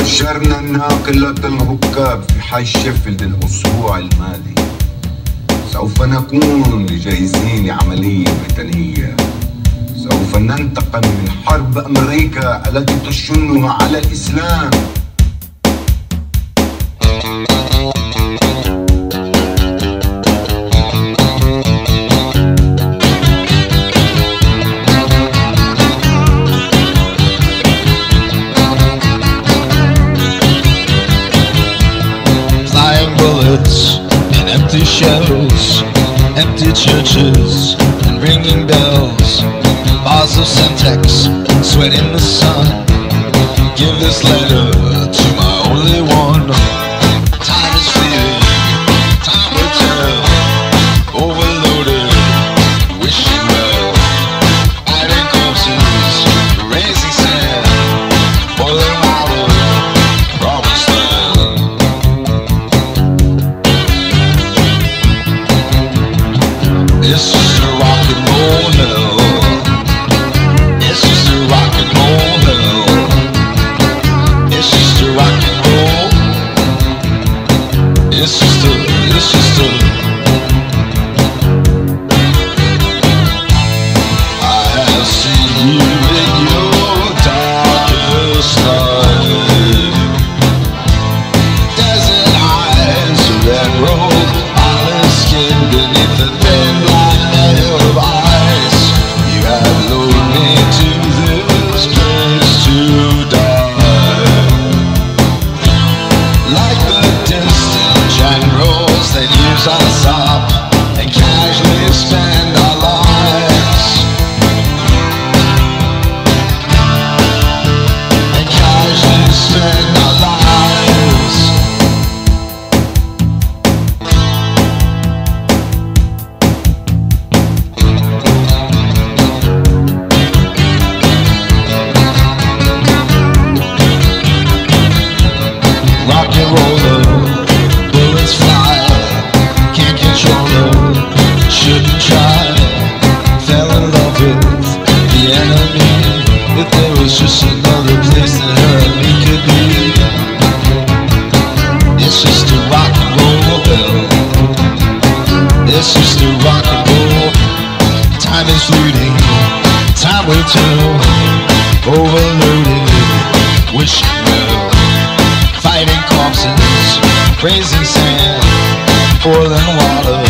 فجرنا ناقلة الركاب في حي شيفيلد الأسبوع الماضي. سوف نكون جاهزين لعملية ميدانية. سوف ننتقم من حرب أمريكا التي تشنها على الإسلام. And empty shells, empty churches, and ringing bells, bars of Semtex, sweat in the sun. Give this letter to my only one. Time is fleeting, time will tell. Overloaded, wishing well. Hiding corpses, raising sand, boiling water, promised land. It's just a rock and roll hell. It's just a rock and roll hell. It's just a rock and roll. It's just a I have seen you in your darkest night. Desert eyes, red road, olive skin beneath the thin of ice. You have lured me to this place to die. Like the distant generals that use us up and casually spend our lives. And casually spend our lives. Rock and roller, bullets fly, can't control her, shouldn't try. Fell in love with the enemy. If there was just another place that her and me could be. It's just a rock and roll hell. It's just a rock and roll. Time is fleeting, time will tell. Overloaded, wishing well. Fighting corpses, raising sand, boiling water,